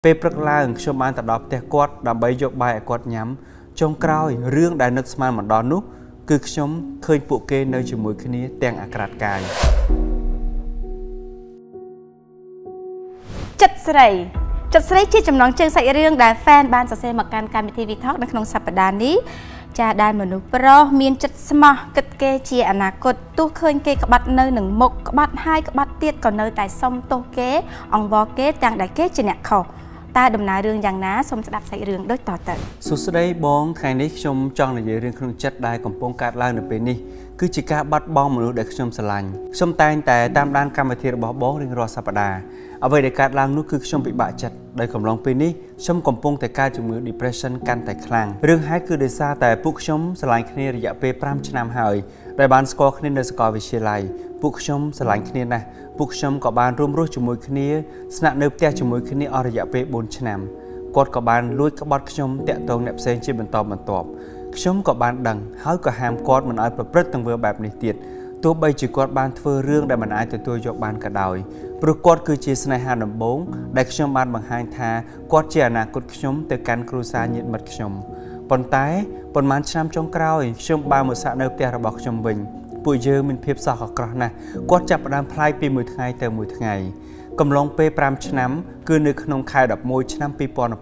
ពេលព្រឹកឡើងខ្ញុំបានទៅដល់ផ្ទះគាត់ដើម្បីយកបាយឲ្យគាត់ញ៉ាំចុងក្រោយរឿងដែលនឹកស្មានមកដល់នោះគឺខ្ញុំឃើញពួកគេនៅជាមួយគ្នាទាំងអាក្រាតកាយចិត្តស្រីជាចំណងជើងសាច់រឿងដែល fan បានសរសេរមកកាន់កម្មវិធី VTalk នៅក្នុងសប្តាហ៍នេះចាដែលមនុស្សប្រុសមានចិត្តស្មោះគិតគេជាអនាគតទោះឃើញគេក្បាត់នៅនឹងមុខក្បាត់ហើយក្បាត់ទៀតក៏នៅតែសុំទោសគេអង្វរគេទាំងដែលគេជាអ្នកខុសតើដំណើររឿងយ៉ាងណាសូមស្ដាប់សាច់រឿងដូចតទៅសួស្តីបងថ្ងៃនេះខ្ញុំចង់និយាយរឿងក្នុងចិត្តដែលកំពុងកើតឡើងនៅពេលនេះគឺជាការបាត់បង់មនុស្សដែលខ្ញុំស្រឡាញ់ខ្ញុំតែងតែតាមដានកម្មវិធីរបស់បងរៀងរាល់សប្តាហ៍អ្វីដែលកើតឡើងនោះគឺខ្ញុំពិបាកចិត្តដោយកំឡុងពេលនេះខ្ញុំកំពុងតែកើតជំងឺ depression កាន់តែខ្លាំងរឿងហេតុគឺដោយសារតែពួកខ្ញុំស្រឡាញ់គ្នារយៈពេល5ឆ្នាំហើយដែលបានស្គាល់គ្នានៅសាកលវិទ្យាល័យពួកខ្ញុំស្រឡាញ់គ្នាណាស់ពួកខ្ញុំក៏បានរួមរស់ជាមួយគ្នាស្នាក់នៅផ្ទះជាមួយគ្នាអស់រយៈពេល4ឆ្នាំគាត់ក៏បានលួចក្បត់ខ្ញុំតាក់ទងអ្នកផ្សេងជាបន្តបន្ទាប់ខ្ញុំក៏បានដឹងហើយក៏ហាមគាត់មិនឲ្យប្រព្រឹត្តទង្វើបែបនេះទៀតទោះបីជាគាត់បានធ្វើរឿងដែលមិនអាចទទួលយកបានក៏ដោយព្រោះគាត់គឺជាស្នេហាដំបូងដែលខ្ញុំបានបង្ហាញថាគាត់ជាអនាគតខ្ញុំទៅកាន់គ្រួសារញាតិមិត្តខ្ញុំប៉ុន្តែប៉ុន្មានឆ្នាំចុងក្រោយខ្ញុំបានមកសាក់នៅផ្ទះរបស់ខ្ញុំវិញពួកយើងមានភាពសោកអាក្រក់ណាស់គាត់ចាប់ផ្ដើមផ្លាយពីមួយថ្ងៃទៅមួយថ្ងៃកំឡុងពេល5ឆ្នាំគឺនៅក្នុងខែ11ឆ្នាំ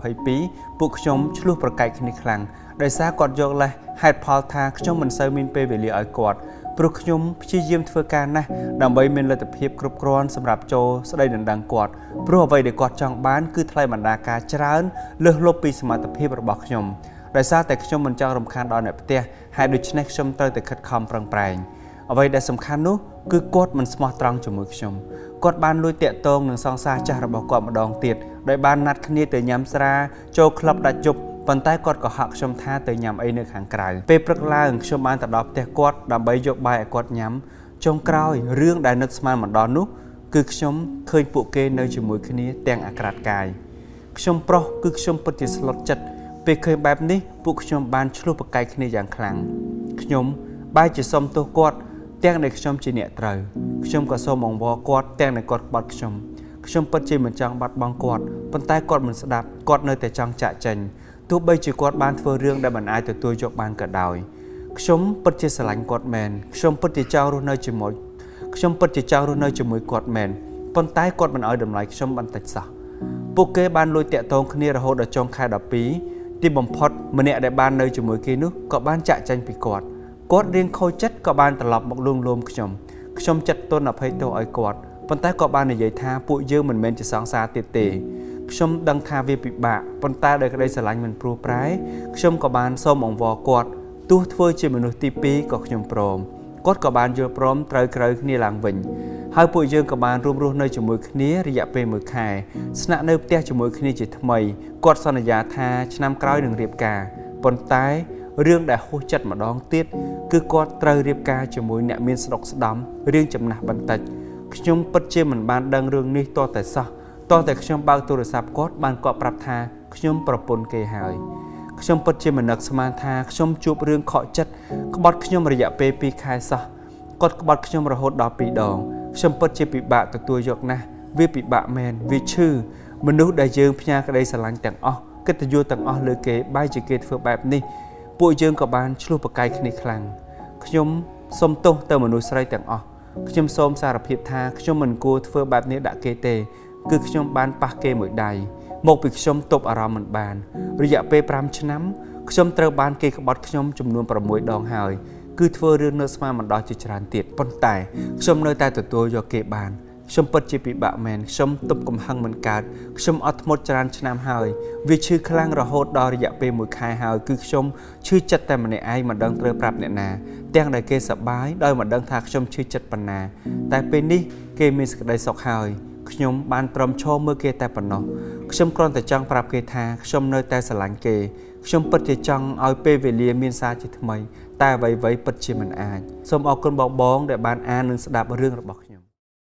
2022ពួកខ្ញុំឆ្លោះប្រកែកគ្នាខ្លាំងដោយសារគាត់យកលេសហេតុផលថាខ្ញុំមិនសូវមានពេលវេលាឲ្យគាត់ព្រោះខ្ញុំព្យាយាមធ្វើការណាស់ដើម្បីមានលទ្ធភាពគ្រប់គ្រាន់សម្រាប់ចូលស្ដីដណ្ដឹងគាត់ព្រោះអ្វីដែលគាត់ចង់បានគឺថ្លៃបណ្ដាការច្រើនលើសលប់ពីសមត្ថភាពរបស់ខ្ញុំដោយសារតែខ្ញុំមិនចង់រំខានដល់អ្នកផ្ទះហើយដូច្នេះខ្ញុំត្រូវតែខិតខំប្រឹងប្រែងអ្វីដែលសំខាន់នោះគឺគាត់មិនស្មោះត្រង់ជាមួយខ្ញុំគាត់បានលួចតាក់ទងនឹងសង្សារចាស់របស់គាត់ម្ដងទៀតដោយបានណាត់គ្នាទៅញ៉ាំស្រាចូលក្លឹបដាច់យប់ប៉ុន្តែគាត់ក៏ហាក់ខ្ញុំថាទៅញ៉ាំអីនៅខាងក្រៅពេលព្រឹកឡើងខ្ញុំបានទៅដល់ផ្ទះគាត់ដើម្បីយកបាយឲ្យគាត់ញ៉ាំចុងក្រោយរឿងដែលនឹកស្មានមកដល់នោះគឺខ្ញុំឃើញពួកគេនៅជាមួយគ្នាទាំងអាក្រាតកាយខ្ញុំប្រុសគឺខ្ញុំពិតជាស្លុតចិត្តពេលឃើញបែបនេះពួកខ្ញុំបានឆ្លោះប្រកែកគ្នាយ៉ាងខ្លាំងខ្ញុំបែរជាសុំទោសគាត់ទាំងដែលខ្ញុំជាអ្នកត្រូវខ្ញុំក៏សូមអង្វរគាត់ទាំងដែលគាត់ក្បត់ខ្ញុំពិតជាមិនចង់បាត់បង់គាត់ប៉ុន្តែគាត់មិនស្ដាប់គាត់នៅតែចង់ចាក់ចេញទោះបីជាគាត់បានធ្វើរឿងដែលមិនអាចទទួលយកបានក៏ដោយខ្ញុំពិតជាស្រឡាញ់គាត់មែនខ្ញុំពិតជាចង់រស់នៅជាមួយគាត់មែនប៉ុន្តែគាត់មិនឲ្យតម្លៃខ្ញុំបន្តិចសោះពួកគេបានលួចតាក់ទងគ្នារហូតដល់ចុងខែ12ទីបំផុតម្នាក់ដែលបាននៅជាមួយគេនោះក៏បានចាក់ចេញពីគាត់រៀងខូចចិត្តក៏បានត្រឡប់មកលួងលោមខ្ញុំចិត្តទន់អភ័យទោសឲ្យគាត់ប៉ុន្តែក៏បាននិយាយថាពួកយើងមិនមែនជាសង្សារទៀតទេខ្ញុំដឹងថាវាពិបាកប៉ុន្តែដោយក្តីស្រឡាញ់មិនព្រោះប្រែខ្ញុំក៏បានសូមអង្វរគាត់ទោះធ្វើជាមនុស្សទី2ក៏ខ្ញុំព្រមគាត់ក៏បានយល់ព្រមត្រូវក្រៅគ្នាឡើងវិញហើយពួកយើងក៏បានរួមរស់នៅជាមួយគ្នារយៈពេល1ខែស្នាក់នៅផ្ទះជាមួយគ្នាជាថ្មីគាត់សន្យាថាឆ្នាំក្រោយនឹងរៀបការប៉ុន្តែរឿងដែលហួសចិត្តម្ដងទៀតគឺគាត់ត្រូវរៀបការជាមួយអ្នកមានស្ដុកស្ដំរឿងចំណាស់បន្តិចខ្ញុំពិតជាមិនបានដឹងរឿងនេះតតែសោះតតែខ្ញុំបើកទូរស័ព្ទគាត់បានគាត់ប្រាប់ថាខ្ញុំប្រពន្ធគេហើយខ្ញុំពិតជាមិននឹកស្មានថាខ្ញុំជួបរឿងខកចិត្តក្បត់ខ្ញុំរយៈពេល2ខែសោះគាត់ក្បត់ខ្ញុំរហូតដល់2ដងខ្ញុំពិតជាពិបាកទទួលយកណាស់វាពិបាកមែនវាឈឺមនុស្សដែលយើងផ្ញើក្តីស្រឡាញ់ទាំងអស់កិត្តិយសទាំងអស់លើគេបែរជាគេធ្វើបែបនេះពួកយើងក៏បានឆ្លោះប្រកែកគ្នាខ្លាំងខ្ញុំសូមទោសទៅមនុស្សស្រីទាំងអស់ខ្ញុំសូមសារភាពថាខ្ញុំមិនគួរធ្វើបែបនេះដាក់គេទេគឺខ្ញុំបានប៉ះគេមួយដៃមកពីខ្ញុំទប់អារម្មណ៍មិនបានរយៈពេល5ឆ្នាំខ្ញុំត្រូវបានគេក្បត់ខ្ញុំចំនួន6ដងហើយគឺធ្វើរឿងនឹកស្មានមិនដល់ជាច្រើនទៀតប៉ុន្តែខ្ញុំនៅតែទទួលយកគេបានខ្ញុំពិតជាពិបាកមែនខ្ញុំទប់កំហឹងមិនកើតខ្ញុំអត់ធ្មត់ច្រើនឆ្នាំហើយវាឈឺខ្លាំងរហូតដល់រយៈពេល1ខែហើយគឺខ្ញុំឈឺចិត្តតែម្នាក់ឯងមិនដឹងត្រូវប្រាប់អ្នកណាទាំងដែលគេសប្បាយដោយមិនដឹងថាខ្ញុំឈឺចិត្តប៉ុណ្ណាតែពេលនេះគេមានសេចក្តីសុខហើយខ្ញុំបានទ្រាំឈរមើលគេតែប៉ុណ្ណោះខ្ញុំគ្រាន់តែចង់ប្រាប់គេថាខ្ញុំនៅតែស្រឡាញ់គេខ្ញុំពិតជាចង់ឲ្យពេលវេលាមានសារជាថ្មីតែអ្វីៗពិតជាមិនអាចសូមអរគុណបងដែលបានអាននិងស្ដាប់រឿងរបស់